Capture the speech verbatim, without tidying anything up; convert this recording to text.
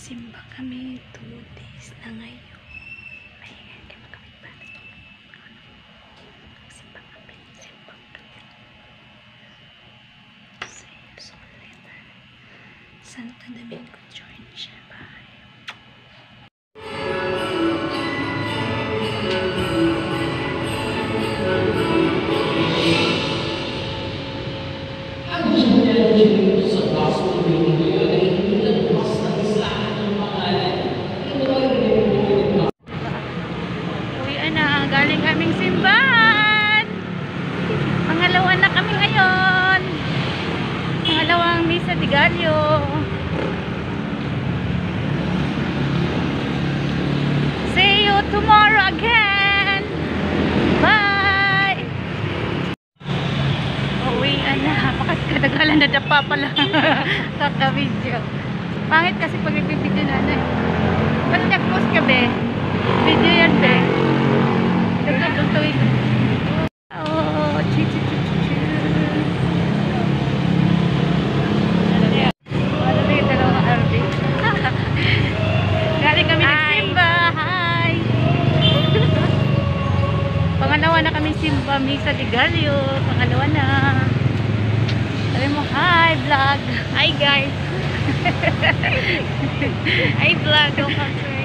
Nagsimba kami two days na ngayon. Maingay kayo kami ba? Nagsimba kami. Nagsimba kami. See you soon later. Santo Domingo, Georgia. Bye. Galing kaming simbahan. Pangalawa na kami ngayon. Pangalawang Misa de Gallo. See you tomorrow again. Bye. Uwian na. Bakit kadagalan na dapa pala. Kaka-video. Pangit kasi pag nagbibideo na na. Ba't nag-post ka be? Video yan be. Oh, chi chi chi chi chi. Ano ba yung dalawang R V? Galing kami nagsimba. Hi! Pangalawa na kami simba. Misa de Gallo. Pangalawa na. Sabi mo, hi vlog. Hi guys. Hi vlog.